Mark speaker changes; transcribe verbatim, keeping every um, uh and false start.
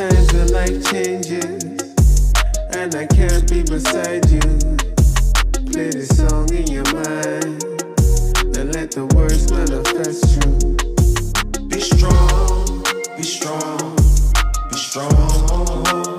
Speaker 1: times when life changes and I can't be beside you. Play this song in your mind and let the words manifest true. Be strong, be strong, be strong.